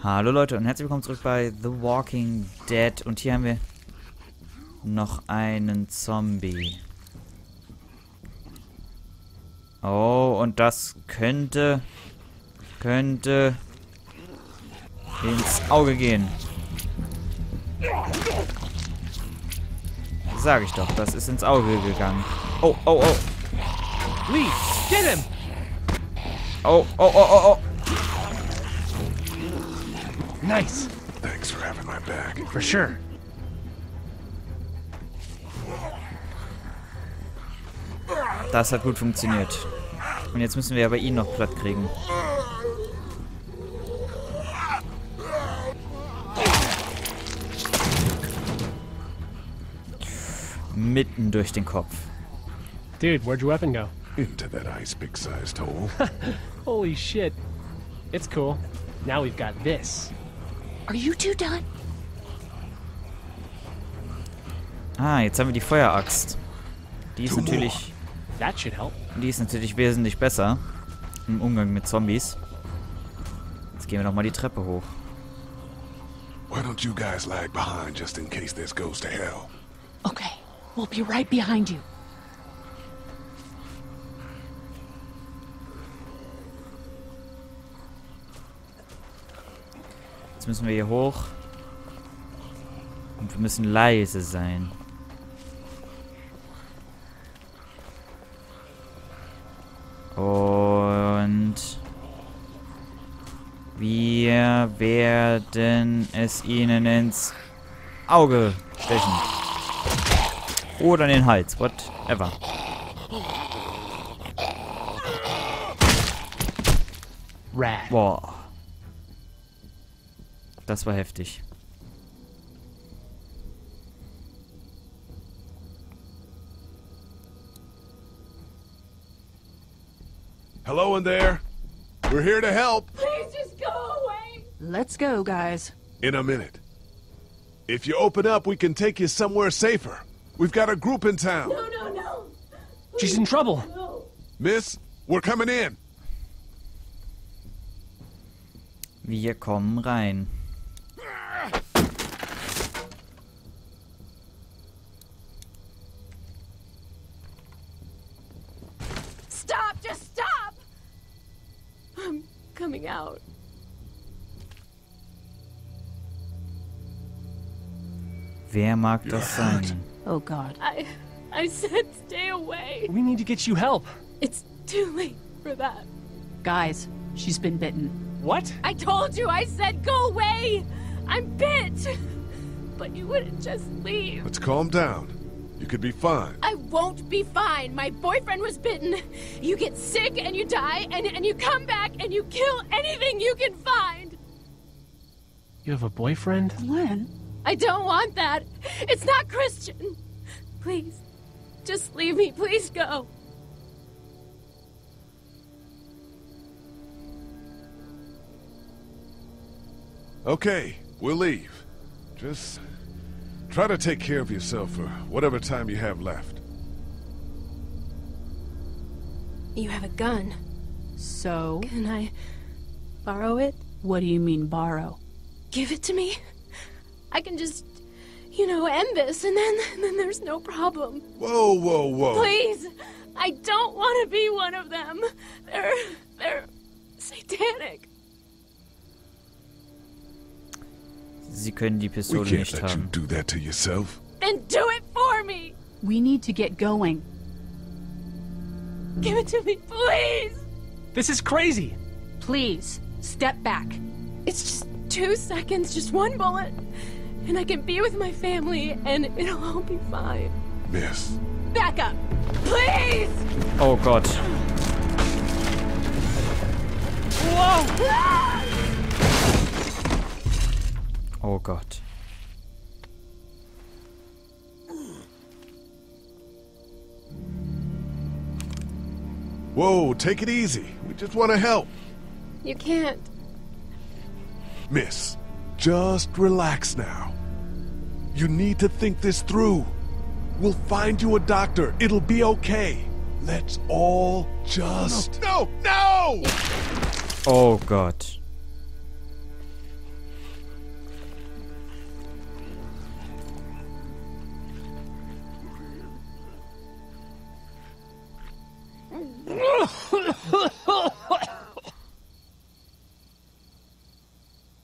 Hallo Leute und herzlich willkommen zurück bei The Walking Dead. Und hier haben wir noch einen Zombie. Oh, und das könnte ins Auge gehen. Sag ich doch, das ist ins Auge gegangen. Oh, oh, oh. Lee, get him! Oh, oh, oh, oh, oh. Nice. Thanks for having my back. For sure. Das hat gut funktioniert. Und jetzt müssen wir aber ihn noch platt kriegen. Mitten durch den Kopf. Dude, where'd your weapon go? Into that ice big-sized hole. Holy shit. It's cool. Now we've got this. Are you two done? Ah, jetzt haben wir die Feueraxt. Die ist natürlich That should help. wesentlich besser im Umgang mit Zombies. Jetzt gehen wir noch mal die Treppe hoch. Why don't you guys lag behind just in case this goes to hell? Okay, we'll be right behind you. Jetzt müssen wir hier hoch. Und wir müssen leise sein. Und wir werden es ihnen ins Auge stechen. Oder in den Hals. Whatever. Rad. Boah. Das war heftig. Hello in there. We're here to help. Please just go away. Let's go, guys. In a minute. If you open up, we can take you somewhere safer. We've got a group in town. No, no, no. She's in trouble. No. Miss, we're coming in. Wir kommen rein. Stop, just stop. I'm coming out. Wer mag das sein? Oh, God. I said stay away. We need to get you help. It's too late for that. Guys, she's been bitten. What? I told you, I said go away. I'm bit. But you wouldn't just leave. Let's calm down. You could be fine. I won't be fine. My boyfriend was bitten. You get sick and you die, and you come back and you kill anything you can find. You have a boyfriend? Len? I don't want that. It's not Christian. Please, just leave me. Please go. Okay, we'll leave. Just try to take care of yourself for whatever time you have left. You have a gun. So, Can I borrow it? what do you mean borrow? Give it to me. I can just, end this, and then there's no problem. Whoa, whoa, whoa. Please, I don't want to be one of them. They're satanic. Sie können die We Pistole can't nicht let you haben. do that to yourself. Then do it for me. We need to get going. Give it to me, please. This is crazy. Please, step back. It's just 2 seconds, just one bullet, and I can be with my family, and it'll all be fine. Miss. Back up, please. Oh Gott. Oh Gott. Whoa, take it easy. We just want to help. You can't. Miss, just relax now. You need to think this through. We'll find you a doctor. It'll be okay. Let's all just... No! No! Oh Gott.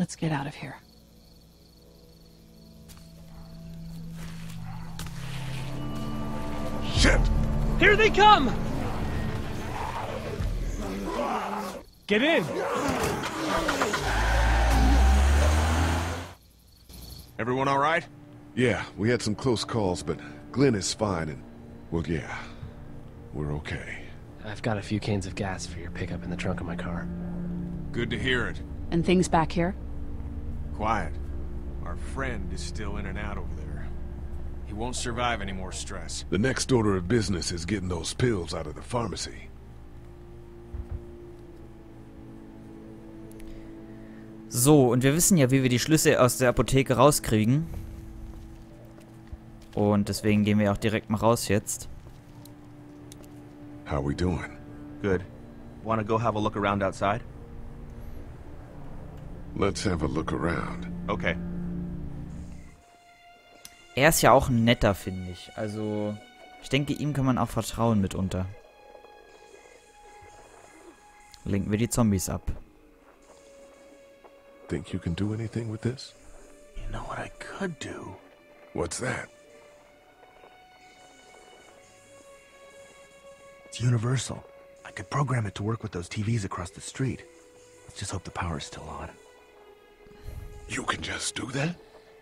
Let's get out of here. Shit! Here they come! Get in! Everyone all right? Yeah, we had some close calls, but Glenn is fine and, well, yeah, we're okay. I've got a few cans of gas for your pickup in the trunk of my car. Good to hear it. And things back here? Quiet. Our friend is still in and out over there. He won't survive any more stress. The next order of business is getting those pills out of the pharmacy. So, und wir wissen ja, wie wir die Schlüssel aus der Apotheke rauskriegen. Und deswegen gehen wir auch direkt mal raus jetzt. How we doing? Good. Wanna go have a look around outside? Let's have a look around. Okay. Er ist ja auch ein netter, finde ich. Also, ich denke, ihm kann man auch vertrauen mitunter. Lenken wir die Zombies ab. Think you can do anything with this? You know what I could do? What's that? It's universal. I could program it to work with those TVs across the street. Let's just hope the power's still on. You can just do that?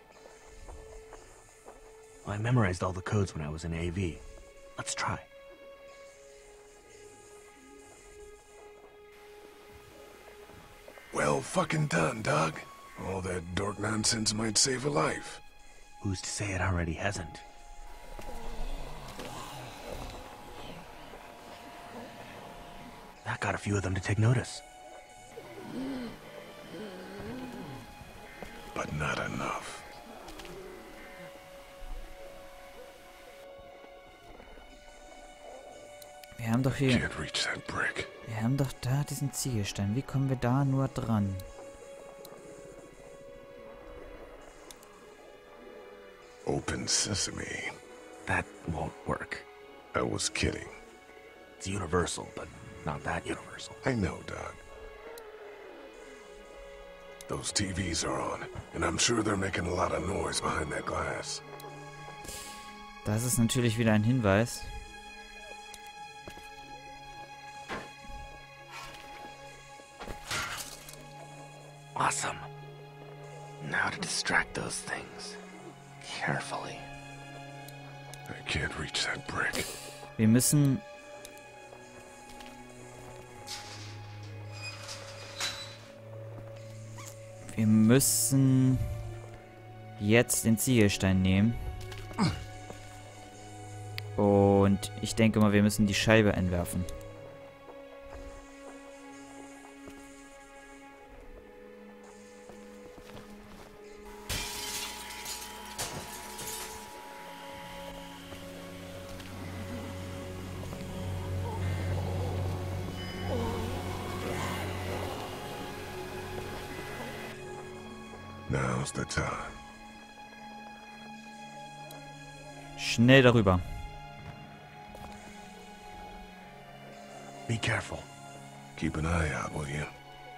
Well, I memorized all the codes when I was in AV. Let's try. Well fucking done, Doug. All that dork nonsense might save a life. Who's to say it already hasn't? That got a few of them to take notice. But not enough. Wir haben doch hier... Can't reach that brick. Wir haben doch da diesen Ziegelstein. Wie kommen wir da nur dran? Open sesame. That won't work. I was kidding. It's universal, but not that universal. I know, Doug. Those TVs are on, and I'm sure they're making a lot of noise behind that glass. Das ist natürlich wieder ein Hinweis. Awesome. Now to distract those things. Carefully. I can't reach that brick. Wir müssen... Wir müssen jetzt den Ziegelstein nehmen. Und ich denke mal, wir müssen die Scheibe entwerfen. Now's the time. Schnell darüber. Be careful. Keep an eye out, will you?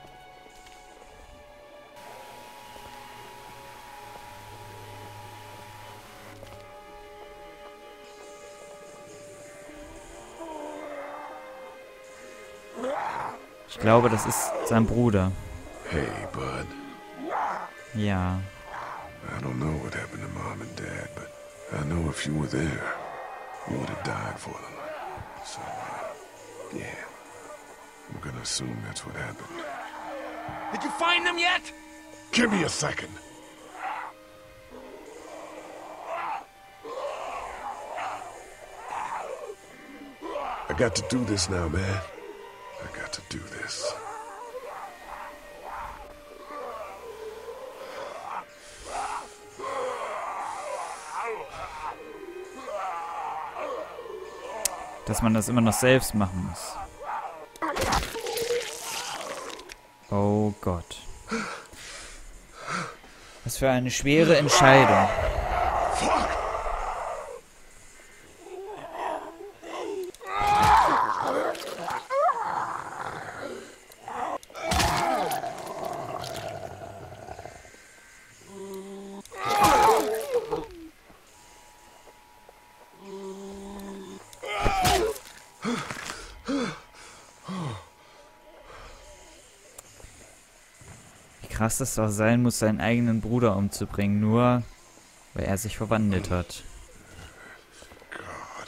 Ich glaube, das ist sein Bruder. Hey, bud. Ja. I don't know what happened to Mom and Dad, but I know if you were there, you would have died for them. So, yeah. I'm gonna assume that's what happened. Did you find them yet? Give me a second. I got to do this now, man. I got to do this. Dass man das immer noch selbst machen muss. Oh Gott. Was für eine schwere Entscheidung. krass das auch sein muss, seinen eigenen Bruder umzubringen, nur weil er sich verwandelt hat. God.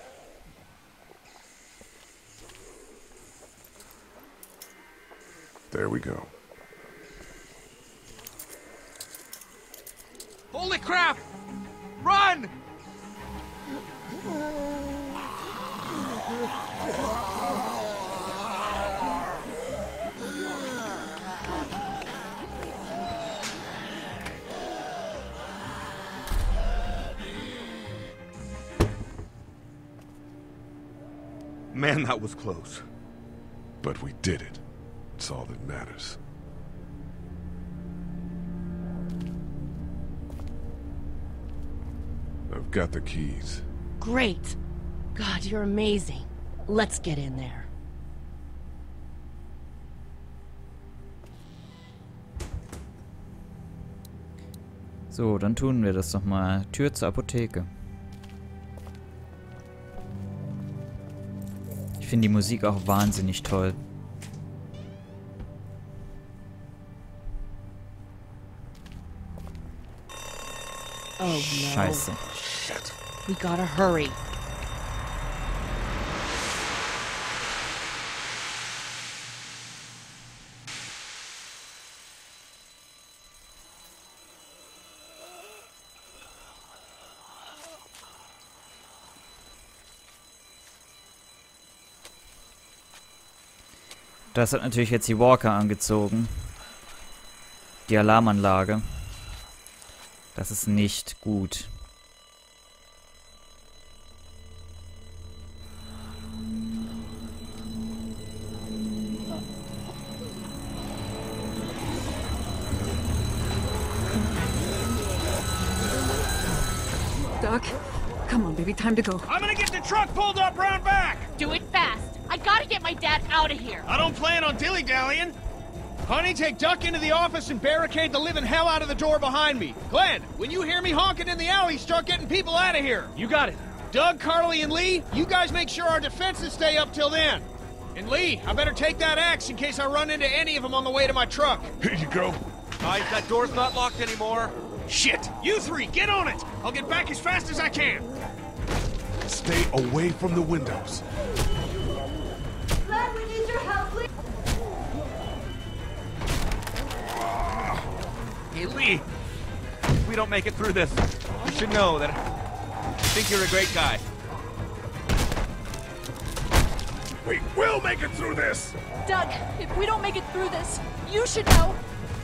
There we go. Holy crap! Run! Man, that was close. But we did it. It's all that matters. I've got the keys. Great. God, you're amazing. Let's get in there. So, dann tun wir das doch mal. Tür zur Apotheke. Ich finde die Musik auch wahnsinnig toll. Oh no. Scheiße. We gotta hurry. Das hat natürlich jetzt die Walker angezogen. Die Alarmanlage. Das ist nicht gut. Doc, come on, baby, time to go. I'm gonna get the truck pulled up round back! Do it fast. I gotta get my dad out of here. I don't plan on dilly-dallying. Honey, take Duck into the office and barricade the living hell out of the door behind me. Glenn, when you hear me honking in the alley, start getting people out of here. You got it. Doug, Carly, and Lee, you guys make sure our defenses stay up till then. And Lee, I better take that axe in case I run into any of them on the way to my truck. Here you go. Guys, that door's not locked anymore. Shit! You three, get on it! I'll get back as fast as I can. Stay away from the windows. Glenn, we need your help, please. Hey, Lee, if we don't make it through this, you should know that I think you're a great guy. We will make it through this! Doug, if we don't make it through this, you should know.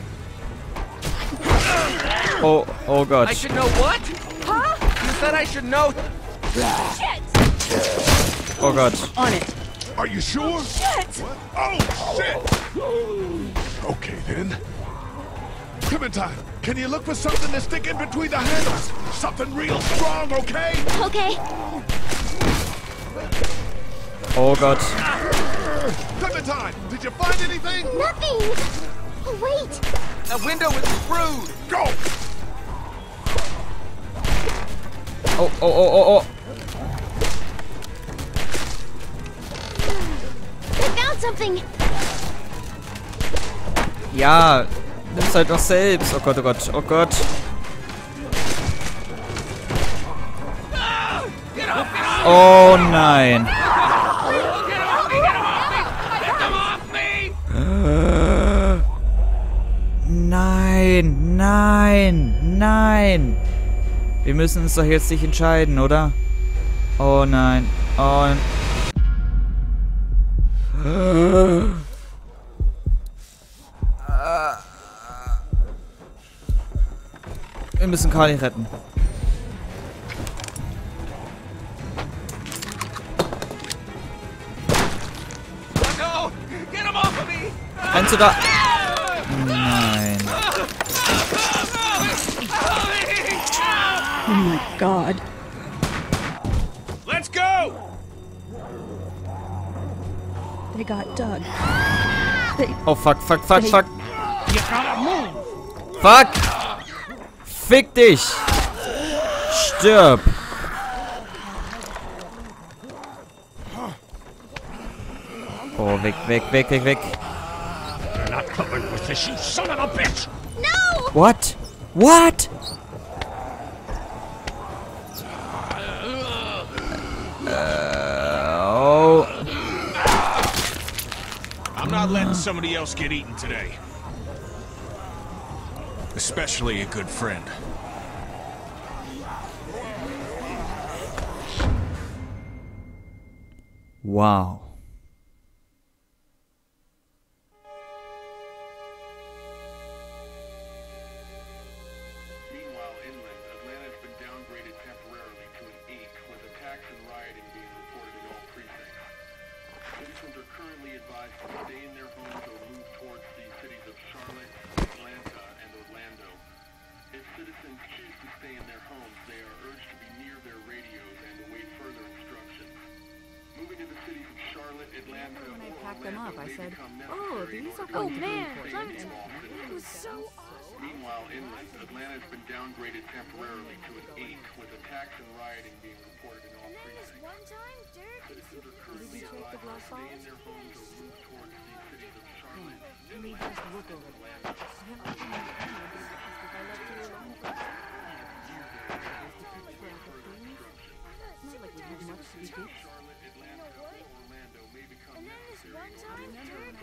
Oh, oh Gott. I should know what? Huh? You said I should know. Shit! Oh Gott. On it. Are you sure? Shit! Oh, shit! Okay, then. Clementine, can you look for something to stick in between the handles? Something real strong, okay? Okay. Oh Gott. Clementine, did you find anything? Nothing! Wait! That window is screwed. Go! Oh, oh, oh, oh, oh. I found something! Ja, nimm's halt doch selbst. Oh Gott, oh Gott, oh Gott. Oh nein. Nein, nein, nein. Wir müssen uns doch jetzt nicht entscheiden, oder? Oh nein. Oh. Wir müssen Carly retten. No! Get him off of me! Rennst du da? Nein. Oh my God. Let's go! They got Doug. Oh fuck, fuck, fuck, fuck. You gotta move! Fuck! Fick dich! Stirb! Oh, weg, weg, weg, weg, weg. not coming with this, you son of a bitch! No! What? What? Oh. I'm not letting somebody else get eaten today. Especially a good friend. Wow. Meanwhile, inland, Atlanta has been downgraded temporarily to an 8, with attacks and rioting being reported in all precincts. Citizens are currently advised to stay in their homes or move towards the cities of Charlotte, Atlanta, and Orlando. If citizens choose to stay in their homes, they are urged to be near their radios and await further instructions. Moving to the cities of Charlotte, Atlanta, When I or packed them up, Orlando I may said, become "Oh, necessary in these are order going to to be man, maintain let me small citizens. It was so awesome. Meanwhile, inland, Atlanta has been downgraded temporarily to an 8, with attacks and rioting being reported in all precincts. Citizens are currently advised to stay in their homes or move towards the cities of Charlotte, Atlanta, and Orlando. Charlotte, Atlanta, or Orlando may become necessary in order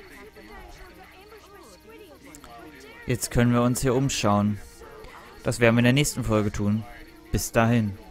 to Jetzt können wir uns hier umschauen. Das werden wir in der nächsten Folge tun. Bis dahin.